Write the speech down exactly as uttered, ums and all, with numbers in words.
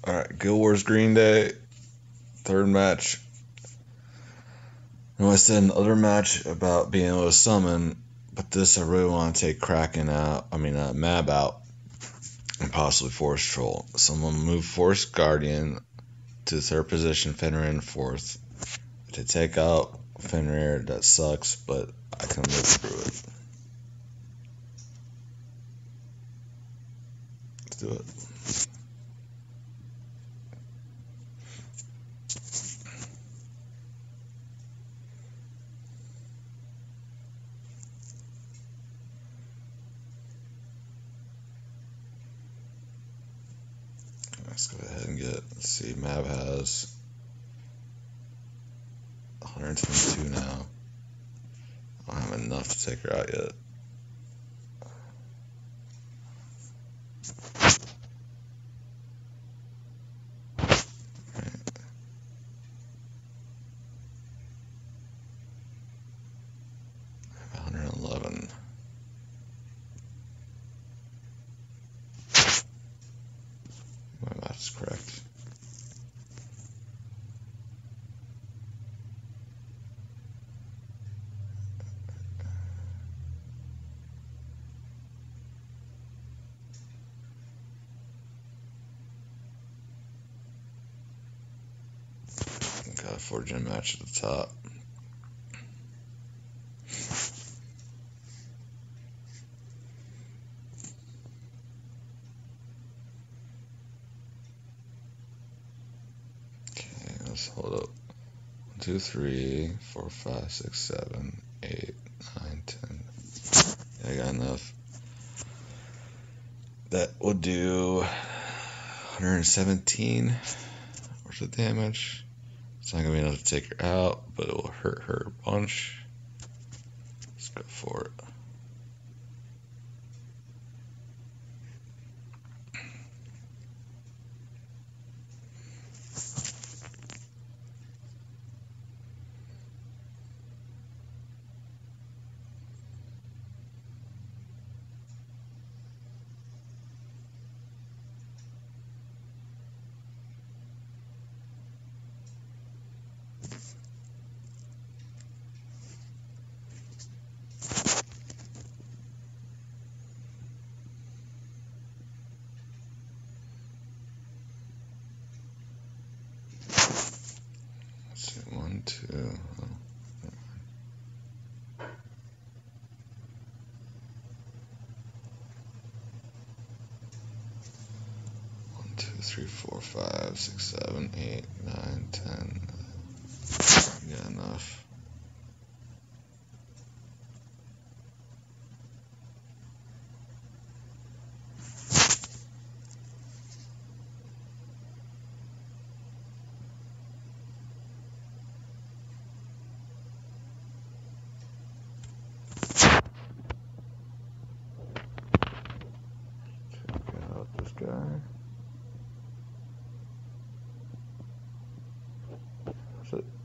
All right, Guild Wars Green Day, third match. I said in the other match about being able to summon, but this I really want to take Kraken out. I mean, uh, Mab out, and possibly Force Troll. So I'm gonna move Force Guardian to third position, Fenrir in fourth. To take out Fenrir, that sucks, but I can live through it. Let's do it. Let's go ahead and get, let's see, Mab has one hundred twenty-two now. I don't have enough to take her out yet. one hundred eleven. My math is correct. Got a four gen match at the top. Okay, let's hold up. One, two, three, four, five, six, seven, eight, nine, ten. Yeah, I got enough. That will do one hundred seventeen worth of damage. It's not gonna be enough to take her out, but it will hurt her a bunch. Let's go for it. One, two, oh, one, two, three, four, five, six, seven, eight, nine, ten. Got enough. This guy. That's it.